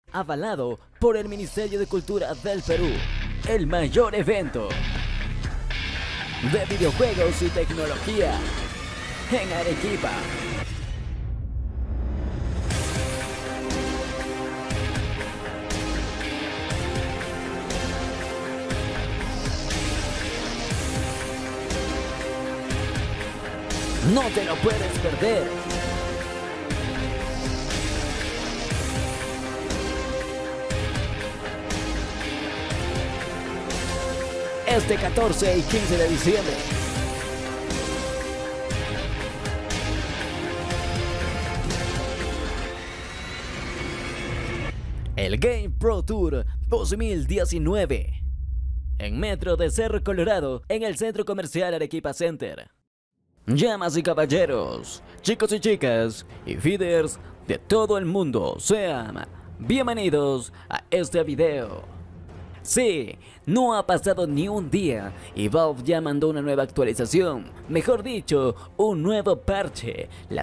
avalado por el Ministerio de Cultura del Perú, el mayor evento de videojuegos y tecnología en Arequipa. No te lo puedes perder. Este 14 y 15 de diciembre. El Game Pro Tour 2019. En Metro de Cerro Colorado, en el Centro Comercial Arequipa Center. Llamas y caballeros, chicos y chicas, y feeders de todo el mundo, sean bienvenidos a este video. Sí, no ha pasado ni un día y Valve ya mandó una nueva actualización, mejor dicho, un nuevo parche. La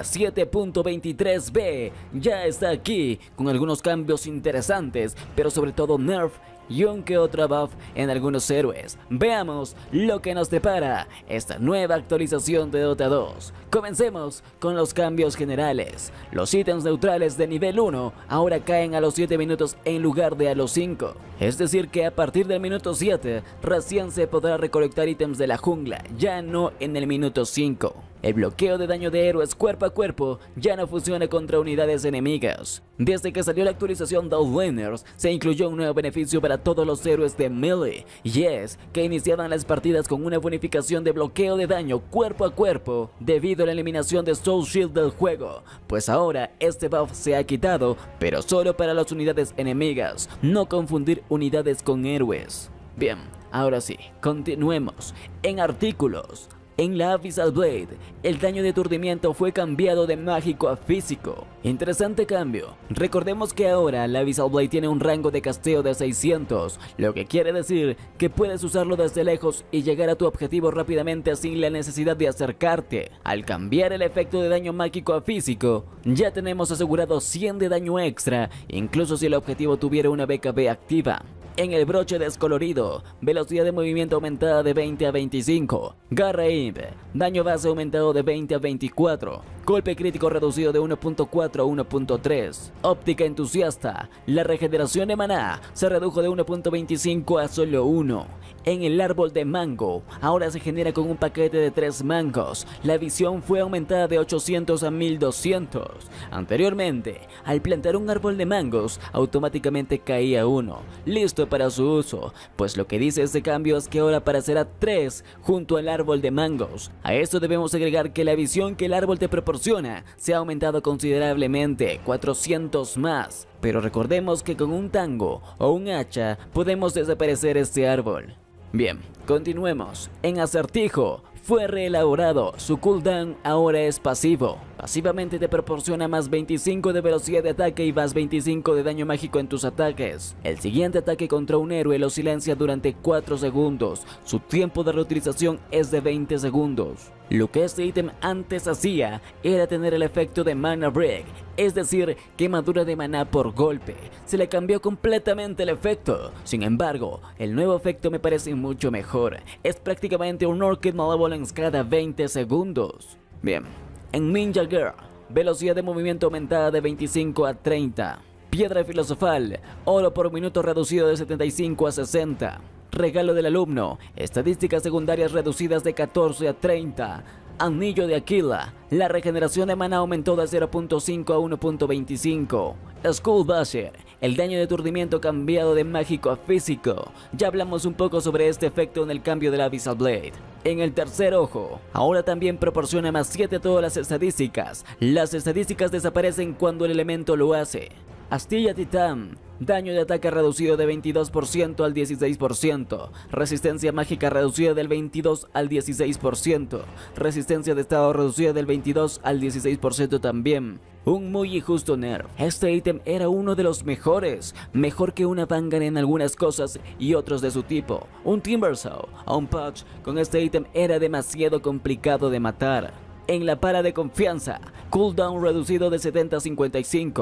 7.23b ya está aquí con algunos cambios interesantes, pero sobre todo nerf y un que otro buff en algunos héroes. Veamos lo que nos depara esta nueva actualización de Dota 2. Comencemos con los cambios generales. Los ítems neutrales de nivel 1 ahora caen a los 7 minutos en lugar de a los 5. Es decir que a partir del minuto 7 recién se podrá recolectar ítems de la jungla, ya no en el minuto 5. El bloqueo de daño de héroes cuerpo a cuerpo ya no funciona contra unidades enemigas. Desde que salió la actualización de Outlanders, se incluyó un nuevo beneficio para todos los héroes de melee, y es que iniciaban las partidas con una bonificación de bloqueo de daño cuerpo a cuerpo debido a la eliminación de Soul Shield del juego. Pues ahora este buff se ha quitado, pero solo para las unidades enemigas, no confundir unidades con héroes. Bien, ahora sí, continuemos. En artículos. En la Abyssal Blade, el daño de aturdimiento fue cambiado de mágico a físico. Interesante cambio. Recordemos que ahora la Abyssal Blade tiene un rango de casteo de 600, lo que quiere decir que puedes usarlo desde lejos y llegar a tu objetivo rápidamente sin la necesidad de acercarte. Al cambiar el efecto de daño mágico a físico, ya tenemos asegurado 100 de daño extra, incluso si el objetivo tuviera una BKB activa. En el broche descolorido, velocidad de movimiento aumentada de 20 a 25, garra imp, daño base aumentado de 20 a 24, golpe crítico reducido de 1.4 a 1.3, óptica entusiasta, la regeneración de maná se redujo de 1.25 a solo 1. En el árbol de mango, ahora se genera con un paquete de 3 mangos, la visión fue aumentada de 800 a 1200. Anteriormente, al plantar un árbol de mangos, automáticamente caía 1, listo para su uso, pues lo que dice este cambio es que ahora aparecerá 3 junto al árbol de mangos. A esto debemos agregar que la visión que el árbol te proporciona se ha aumentado considerablemente, 400 más, pero recordemos que con un tango o un hacha podemos desaparecer este árbol. Bien, continuemos. En acertijo, fue reelaborado, su cooldown ahora es pasivo. Pasivamente te proporciona más 25 de velocidad de ataque y más 25 de daño mágico en tus ataques. El siguiente ataque contra un héroe lo silencia durante 4 segundos. Su tiempo de reutilización es de 20 segundos. Lo que este ítem antes hacía era tener el efecto de Mana Break, es decir, quemadura de maná por golpe. Se le cambió completamente el efecto. Sin embargo, el nuevo efecto me parece mucho mejor. Es prácticamente un Orchid Malevolence cada 20 segundos. Bien. En Ninja Girl, velocidad de movimiento aumentada de 25 a 30. Piedra filosofal, oro por minuto reducido de 75 a 60. Regalo del alumno, estadísticas secundarias reducidas de 14 a 30. Anillo de Aquila, la regeneración de maná aumentó de 0.5 a 1.25. Skull Basher, el daño de aturdimiento cambiado de mágico a físico. Ya hablamos un poco sobre este efecto en el cambio de la Abyssal Blade. En el tercer ojo, ahora también proporciona más 7 a todas las estadísticas. Las estadísticas desaparecen cuando el elemento lo hace. Astilla Titán, daño de ataque reducido de 22% al 16%, resistencia mágica reducida del 22 al 16%, resistencia de estado reducida del 22 al 16% también. Un muy injusto nerf. Este ítem era uno de los mejores, mejor que una Vanguard en algunas cosas y otros de su tipo. Un Timbersaw o un Patch con este ítem era demasiado complicado de matar. En la para de confianza, cooldown reducido de 70 a 55.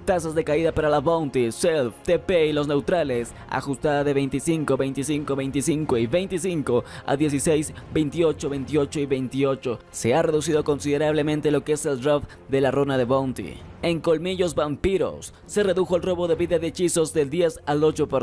Tasas de caída para la Bounty, Self, TP y los neutrales, ajustada de 25, 25, 25 y 25 a 16, 28, 28 y 28. Se ha reducido considerablemente lo que es el drop de la runa de Bounty. En colmillos vampiros, se redujo el robo de vida de hechizos del 10 al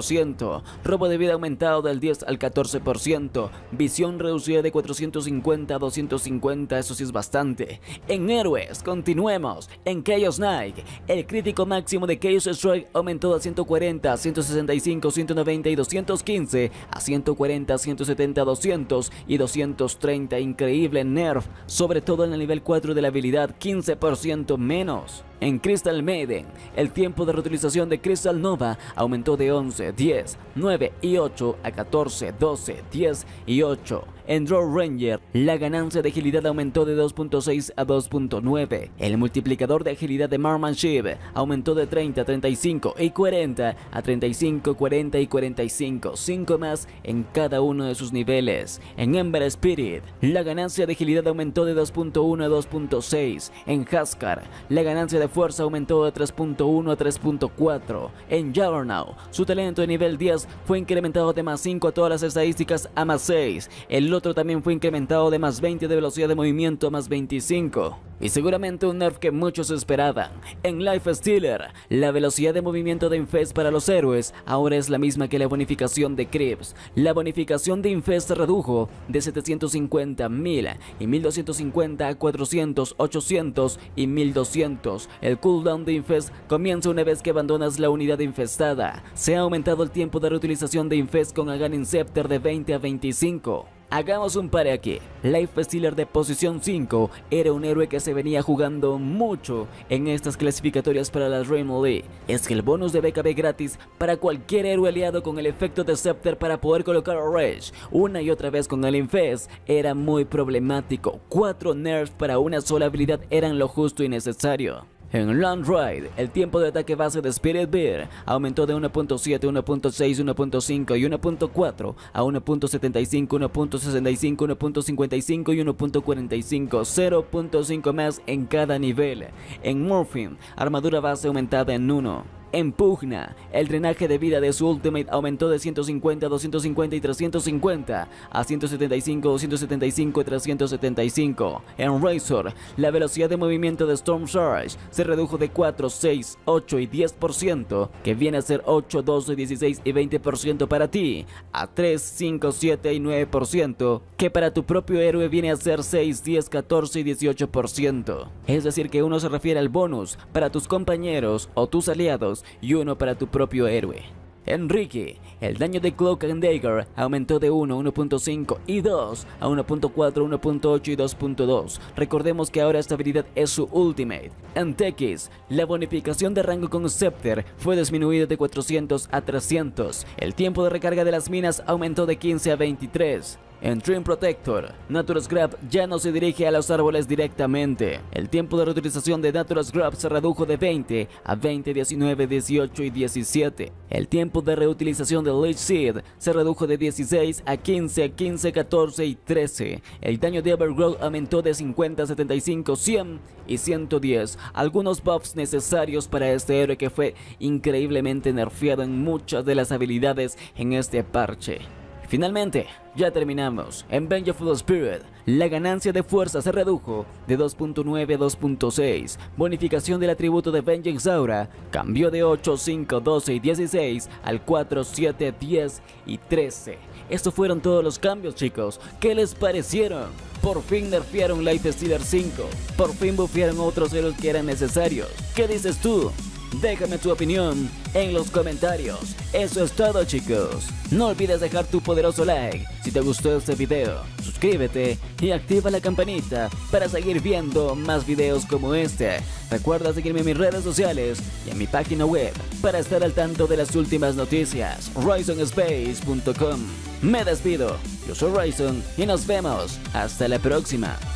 8%, robo de vida aumentado del 10 al 14%, visión reducida de 450 a 250, eso sí es bastante. En héroes, continuemos. En Chaos Knight, el crítico máximo de Chaos Strike aumentó de 140, 165, 190 y 215 a 140, 170, 200 y 230. Increíble nerf, sobre todo en el nivel 4 de la habilidad, 15% menos. En Crystal Maiden, el tiempo de reutilización de Crystal Nova aumentó de 11, 10, 9 y 8 a 14, 12, 10 y 8. En Draw Ranger, la ganancia de agilidad aumentó de 2.6 a 2.9. El multiplicador de agilidad de Marksmanship aumentó de 30, 35 y 40 a 35, 40 y 45, 5 más en cada uno de sus niveles. En Ember Spirit, la ganancia de agilidad aumentó de 2.1 a 2.6. En Huskar, la ganancia de fuerza aumentó de 3.1 a 3.4. En Juggernaut, su talento de nivel 10 fue incrementado de más 5 a todas las estadísticas a más 6. El otro también fue incrementado de más 20 de velocidad de movimiento a más 25. Y seguramente un nerf que muchos esperaban. En Life Stealer, la velocidad de movimiento de Infest para los héroes ahora es la misma que la bonificación de Creeps. La bonificación de Infest se redujo de 750 a 1000 y 1250 a 400, 800 y 1200. El cooldown de Infest comienza una vez que abandonas la unidad infestada. Se ha aumentado el tiempo de reutilización de Infest con Aghanim Scepter de 20 a 25. Hagamos un pare aquí. Life Stealer de posición 5 era un héroe que se venía jugando mucho en estas clasificatorias para la Rainbow League. Es que el bonus de BKB gratis para cualquier héroe aliado con el efecto de Scepter para poder colocar a Rage una y otra vez con el Infest era muy problemático. 4 nerfs para una sola habilidad eran lo justo y necesario. En Land Ride, el tiempo de ataque base de Spirit Bear aumentó de 1.7, 1.6, 1.5 y 1.4 a 1.75, 1.65, 1.55 y 1.45, 0.5 más en cada nivel. En Morphine, armadura base aumentada en 1. En Pugna, el drenaje de vida de su Ultimate aumentó de 150, 250 y 350 a 175, 275 y 375. En Razor, la velocidad de movimiento de Storm Surge se redujo de 4, 6, 8 y 10%, que viene a ser 8, 12, 16 y 20% para ti, a 3, 5, 7 y 9%, que para tu propio héroe viene a ser 6, 10, 14 y 18%. Es decir que uno se refiere al bonus para tus compañeros o tus aliados y uno para tu propio héroe. Enrique, el daño de Cloak and Dagger aumentó de 1, 1.5 y 2 a 1.4, 1.8 y 2.2. Recordemos que ahora esta habilidad es su Ultimate. En Tekis, la bonificación de rango con Scepter fue disminuida de 400 a 300. El tiempo de recarga de las minas aumentó de 15 a 23. En Dream Protector, Natural Scrap ya no se dirige a los árboles directamente. El tiempo de reutilización de Natural Scrap se redujo de 20 a 20, 19, 18 y 17. El tiempo de reutilización de Lich Seed se redujo de 16 a 15, 15, 14 y 13. El daño de Evergrowth aumentó de 50, 75, 100 y 110. Algunos buffs necesarios para este héroe que fue increíblemente nerfeado en muchas de las habilidades en este parche. Finalmente, ya terminamos. En Vengeful Spirit, la ganancia de fuerza se redujo de 2.9 a 2.6. Bonificación del atributo de Vengeance Aura cambió de 8, 5, 12 y 16 al 4, 7, 10 y 13. Estos fueron todos los cambios, chicos. ¿Qué les parecieron? Por fin nerfearon Life Stealer 5. Por fin bufearon otros héroes que eran necesarios. ¿Qué dices tú? Déjame tu opinión en los comentarios. Eso es todo, chicos. No olvides dejar tu poderoso like si te gustó este video. Suscríbete y activa la campanita para seguir viendo más videos como este. Recuerda seguirme en mis redes sociales y en mi página web para estar al tanto de las últimas noticias. RaisonSpace.com. Me despido. Yo soy Raison y nos vemos hasta la próxima.